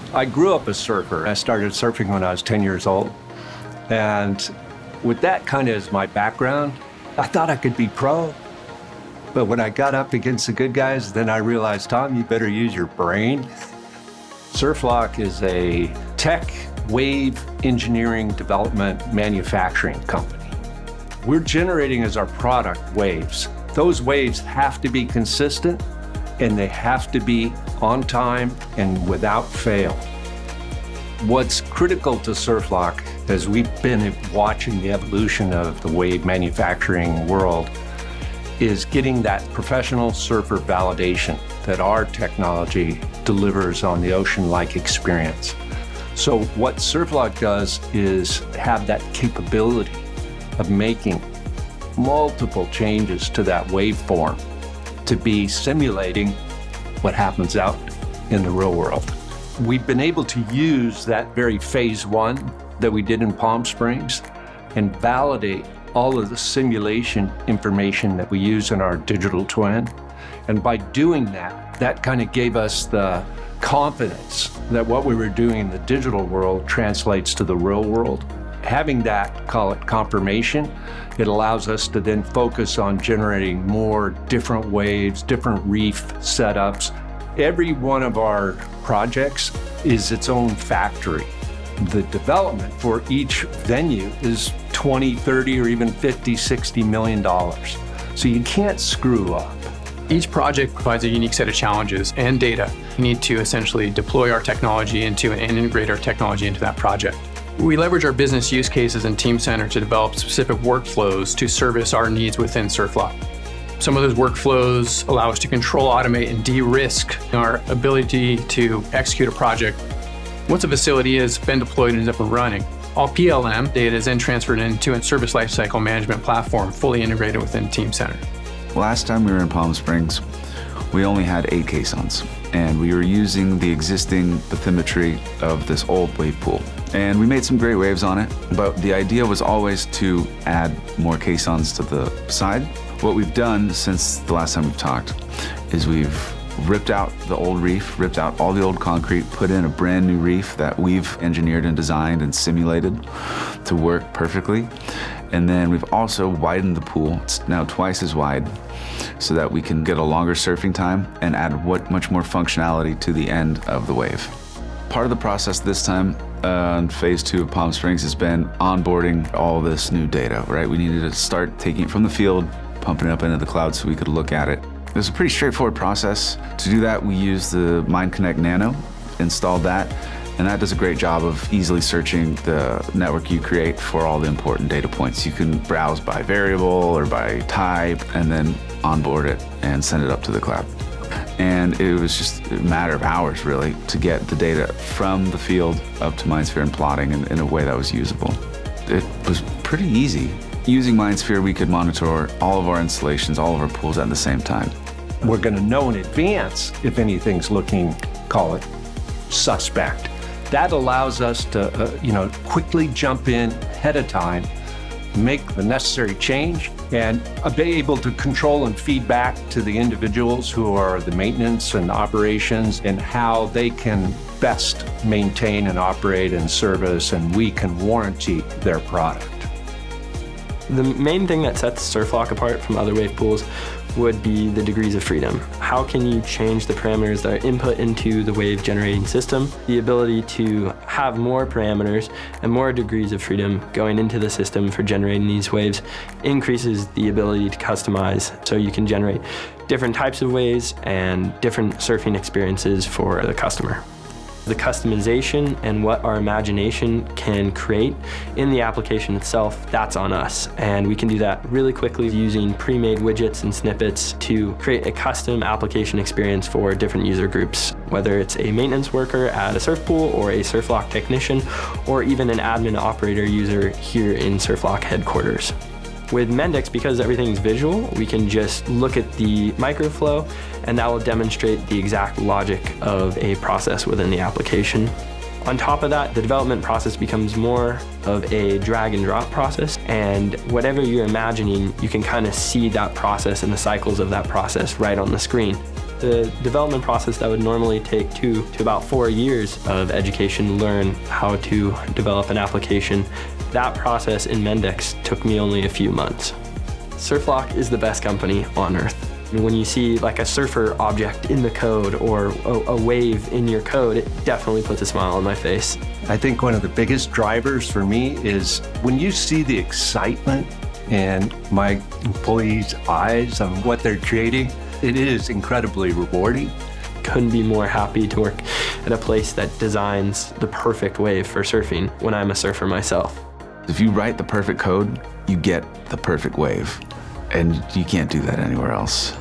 I grew up a surfer. I started surfing when I was 10 years old. And with that kind of as my background, I thought I could be pro. But when I got up against the good guys, then I realized, Tom, you better use your brain. Surf Loch is a tech, wave, engineering, development, manufacturing company. We're generating as our product waves. Those waves have to be consistent and they have to be on time and without fail. What's critical to Surf Loch, as we've been watching the evolution of the wave manufacturing world, is getting that professional surfer validation that our technology delivers on the ocean-like experience. So what Surf Loch does is have that capability of making multiple changes to that waveform to be simulating what happens out in the real world. We've been able to use that very phase one that we did in Palm Springs and validate all of the simulation information that we use in our digital twin. And by doing that, that kind of gave us the confidence that what we were doing in the digital world translates to the real world. Having that, call it confirmation, it allows us to then focus on generating more different waves, different reef setups. Every one of our projects is its own factory. The development for each venue is 20, 30, or even 50, 60 million dollars. So you can't screw up. Each project provides a unique set of challenges and data. We need to essentially deploy our technology into and integrate our technology into that project. We leverage our business use cases in Teamcenter to develop specific workflows to service our needs within Surf Loch. Some of those workflows allow us to control, automate, and de-risk our ability to execute a project. Once a facility has been deployed and is up and running, all PLM data is then transferred into a service lifecycle management platform fully integrated within Teamcenter. Last time we were in Palm Springs, we only had 8 caissons, and we were using the existing bathymetry of this old wave pool. And we made some great waves on it, but the idea was always to add more caissons to the side. What we've done since the last time we've talked is we've ripped out the old reef, ripped out all the old concrete, put in a brand new reef that we've engineered and designed and simulated to work perfectly. And then we've also widened the pool. It's now twice as wide so that we can get a longer surfing time and add much more functionality to the end of the wave. Part of the process this time on phase 2 of Palm Springs has been onboarding all this new data, right? We needed to start taking it from the field, pumping it up into the cloud so we could look at it. It was a pretty straightforward process. To do that, we used the MindConnect Nano, installed that, and that does a great job of easily searching the network you create for all the important data points. You can browse by variable or by type and then onboard it and send it up to the cloud. And it was just a matter of hours, really, to get the data from the field up to Mindsphere and plotting in a way that was usable. It was pretty easy. Using Mindsphere, we could monitor all of our installations, all of our pools at the same time. We're going to know in advance if anything's looking, call it, suspect. That allows us to, quickly jump in ahead of time, make the necessary change, and be able to control and feed back to the individuals who are the maintenance and operations and how they can best maintain and operate and service, and we can warranty their product. The main thing that sets Surf Loch apart from other wave pools would be the degrees of freedom. How can you change the parameters that are input into the wave generating system? The ability to have more parameters and more degrees of freedom going into the system for generating these waves increases the ability to customize, so you can generate different types of waves and different surfing experiences for the customer. The customization and what our imagination can create in the application itself, that's on us. And we can do that really quickly using pre-made widgets and snippets to create a custom application experience for different user groups, whether it's a maintenance worker at a surf pool or a Surf Loch technician, or even an admin operator user here in Surf Loch headquarters. With Mendix, because everything's visual, we can just look at the microflow and that will demonstrate the exact logic of a process within the application. On top of that, the development process becomes more of a drag and drop process, and whatever you're imagining, you can kind of see that process and the cycles of that process right on the screen. The development process that would normally take 2 to about 4 years of education to learn how to develop an application, that process in Mendix took me only a few months. Surf Loch is the best company on earth. And when you see like a surfer object in the code or a wave in your code, it definitely puts a smile on my face. I think one of the biggest drivers for me is when you see the excitement in my employees' eyes on what they're creating, it is incredibly rewarding. Couldn't be more happy to work at a place that designs the perfect wave for surfing when I'm a surfer myself. If you write the perfect code, you get the perfect wave. And you can't do that anywhere else.